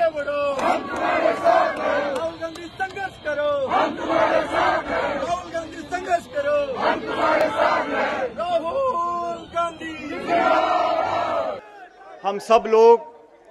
बढ़ो, हम तुम्हारे साथ हैं। राहुल गांधी संघर्ष करो, हम तुम्हारे साथ हैं। राहुल गांधी संघर्ष करो, हम तुम्हारे साथ हैं। राहुल गांधी। हम सब लोग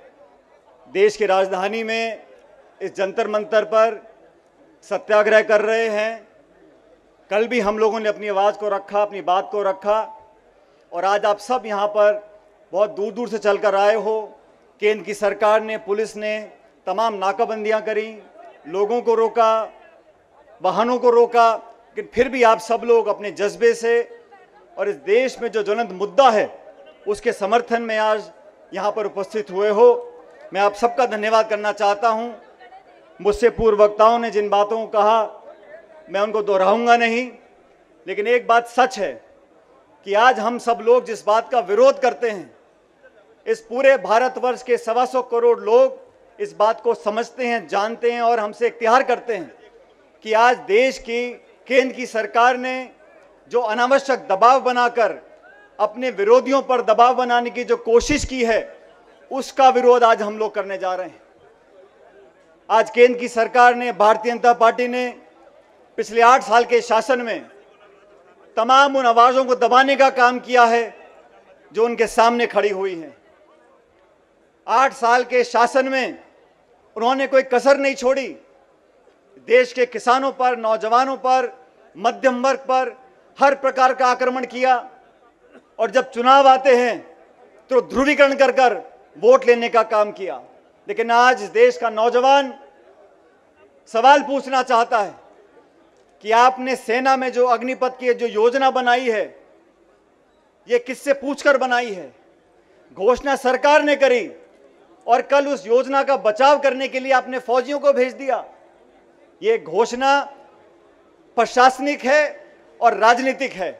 देश की राजधानी में इस जंतर मंतर पर सत्याग्रह कर रहे हैं। कल भी हम लोगों ने अपनी आवाज़ को रखा, अपनी बात को रखा, और आज आप सब यहाँ पर बहुत दूर दूर से चलकर आए हो। केंद्र की सरकार ने, पुलिस ने तमाम नाकाबंदियाँ करी, लोगों को रोका, वाहनों को रोका, लेकिन फिर भी आप सब लोग अपने जज्बे से और इस देश में जो ज्वलंत मुद्दा है उसके समर्थन में आज यहाँ पर उपस्थित हुए हो। मैं आप सबका धन्यवाद करना चाहता हूँ। मुझसे पूर्व वक्ताओं ने जिन बातों को कहा मैं उनको दोहराऊंगा नहीं, लेकिन एक बात सच है कि आज हम सब लोग जिस बात का विरोध करते हैं, इस पूरे भारतवर्ष के 125 करोड़ लोग इस बात को समझते हैं, जानते हैं और हमसे इख्तियार करते हैं कि आज देश की केंद्र की सरकार ने जो अनावश्यक दबाव बनाकर अपने विरोधियों पर दबाव बनाने की जो कोशिश की है, उसका विरोध आज हम लोग करने जा रहे हैं। आज केंद्र की सरकार ने, भारतीय जनता पार्टी ने पिछले 8 साल के शासन में तमाम उन आवाज़ों को दबाने का काम किया है जो उनके सामने खड़ी हुई हैं। 8 साल के शासन में उन्होंने कोई कसर नहीं छोड़ी। देश के किसानों पर, नौजवानों पर, मध्यम वर्ग पर हर प्रकार का आक्रमण किया, और जब चुनाव आते हैं तो ध्रुवीकरण कर कर वोट लेने का काम किया। लेकिन आज देश का नौजवान सवाल पूछना चाहता है कि आपने सेना में जो अग्निपथ की जो योजना बनाई है, ये किससे पूछकर बनाई है? घोषणा सरकार ने करी और कल उस योजना का बचाव करने के लिए आपने फौजियों को भेज दिया। ये घोषणा प्रशासनिक है और राजनीतिक है।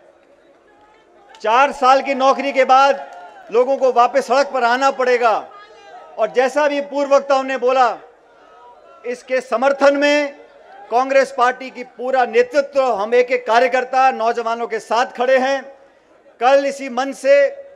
4 साल की नौकरी के बाद लोगों को वापस सड़क पर आना पड़ेगा, और जैसा भी पूर्व वक्ताओं ने बोला, इसके समर्थन में कांग्रेस पार्टी की पूरा नेतृत्व, हम एक एक कार्यकर्ता नौजवानों के साथ खड़े हैं। कल इसी मंच से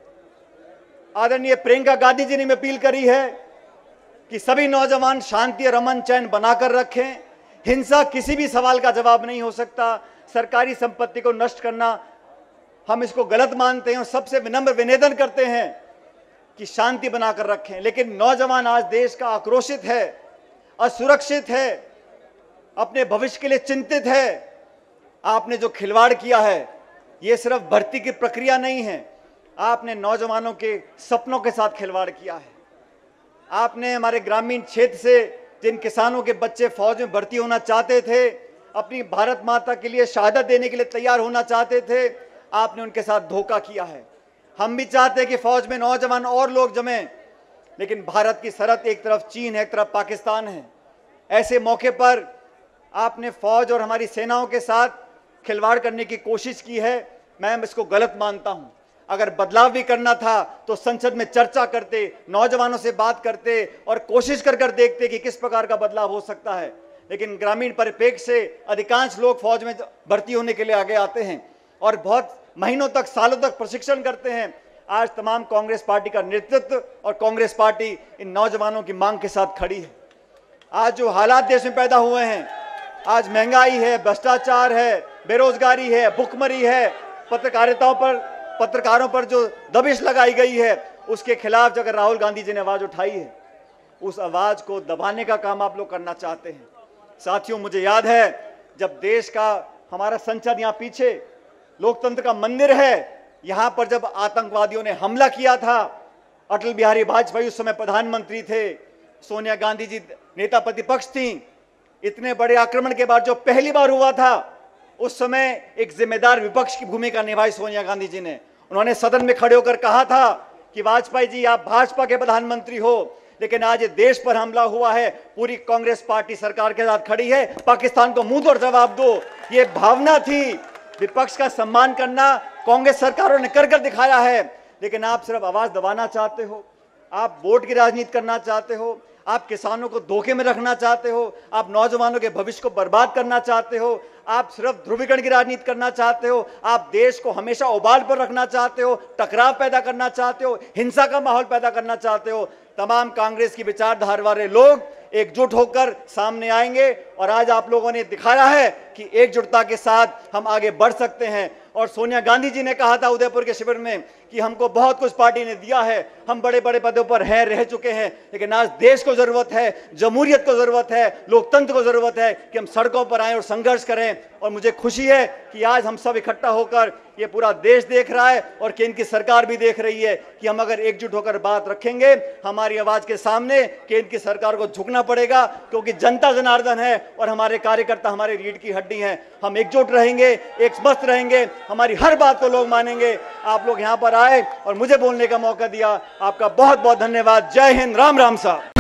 आदरणीय प्रियंका गांधी जी ने अपील करी है कि सभी नौजवान शांति और अमन चैन बनाकर रखें। हिंसा किसी भी सवाल का जवाब नहीं हो सकता। सरकारी संपत्ति को नष्ट करना हम इसको गलत मानते हैं और सबसे विनम्र निवेदन करते हैं कि शांति बनाकर रखें। लेकिन नौजवान आज देश का आक्रोशित है, असुरक्षित है, अपने भविष्य के लिए चिंतित है। आपने जो खिलवाड़ किया है, ये सिर्फ भर्ती की प्रक्रिया नहीं है, आपने नौजवानों के सपनों के साथ खिलवाड़ किया है। आपने हमारे ग्रामीण क्षेत्र से जिन किसानों के बच्चे फौज में भर्ती होना चाहते थे, अपनी भारत माता के लिए शहादत देने के लिए तैयार होना चाहते थे, आपने उनके साथ धोखा किया है। हम भी चाहते हैं कि फौज में नौजवान और लोग जमें, लेकिन भारत की सरहद एक तरफ चीन है, एक तरफ पाकिस्तान है। ऐसे मौके पर आपने फौज और हमारी सेनाओं के साथ खिलवाड़ करने की कोशिश की है। मैं इसको गलत मानता हूं। अगर बदलाव भी करना था तो संसद में चर्चा करते, नौजवानों से बात करते और कोशिश कर कर देखते कि किस प्रकार का बदलाव हो सकता है। लेकिन ग्रामीण परिप्रेक्ष्य से अधिकांश लोग फौज में भर्ती होने के लिए आगे आते हैं और बहुत महीनों तक, सालों तक प्रशिक्षण करते हैं। आज तमाम कांग्रेस पार्टी का नेतृत्व और कांग्रेस पार्टी इन नौजवानों की मांग के साथ खड़ी है। आज जो हालात देश में पैदा हुए हैं, आज महंगाई है, भ्रष्टाचार है, बेरोजगारी है, भुखमरी है, पत्रकारों पर जो दबिश लगाई गई है, उसके खिलाफ अगर राहुल गांधी जी ने आवाज उठाई है, उस आवाज को दबाने का काम आप लोग करना चाहते हैं। साथियों, मुझे याद है जब देश का हमारा संसद यहाँ पीछे लोकतंत्र का मंदिर है, यहाँ पर जब आतंकवादियों ने हमला किया था, अटल बिहारी वाजपेयी उस समय प्रधानमंत्री थे, सोनिया गांधी जी नेता प्रतिपक्ष थी। इतने बड़े आक्रमण के बाद जो पहली बार हुआ था, उस समय एक जिम्मेदार विपक्ष की भूमिका निभाई सोनिया गांधी जी ने। उन्होंने सदन में खड़े होकर कहा था कि वाजपेयी जी, आप भाजपा के प्रधानमंत्री हो, लेकिन आज ये देश पर हमला हुआ है, पूरी कांग्रेस पार्टी सरकार के साथ खड़ी है, पाकिस्तान को मुंह तोड़ जवाब दो। ये भावना थी, विपक्ष का सम्मान करना कांग्रेस सरकारों ने कर कर दिखाया है। लेकिन आप सिर्फ आवाज दबाना चाहते हो, आप वोट की राजनीति करना चाहते हो, आप किसानों को धोखे में रखना चाहते हो, आप नौजवानों के भविष्य को बर्बाद करना चाहते हो, आप सिर्फ ध्रुवीकरण की राजनीति करना चाहते हो, आप देश को हमेशा उबाल पर रखना चाहते हो, टकराव पैदा करना चाहते हो, हिंसा का माहौल पैदा करना चाहते हो, तमाम कांग्रेस की विचारधारा वाले लोग एकजुट होकर सामने आएंगे। और आज आप लोगों ने दिखाया है कि एकजुटता के साथ हम आगे बढ़ सकते हैं। और सोनिया गांधी जी ने कहा था उदयपुर के शिविर में कि हमको बहुत कुछ पार्टी ने दिया है, हम बड़े बड़े पदों पर हैं, रह चुके हैं, लेकिन आज देश को जरूरत है, जमहूरियत को जरूरत है, लोकतंत्र को जरूरत है कि हम सड़कों पर आएं और संघर्ष करें। और मुझे खुशी है कि आज हम सब इकट्ठा होकर, ये पूरा देश देख रहा है और केंद्र की सरकार भी देख रही है कि हम अगर एकजुट होकर बात रखेंगे, हमारी आवाज के सामने केंद्र की सरकार को झुकना पड़ेगा, क्योंकि जनता जनार्दन है और हमारे कार्यकर्ता हमारे रीढ़ की हड्डी हैं। हम एकजुट रहेंगे, एक मस्त रहेंगे, हमारी हर बात को लोग मानेंगे। आप लोग यहाँ पर आए और मुझे बोलने का मौका दिया, आपका बहुत बहुत धन्यवाद। जय हिंद, राम राम साहब।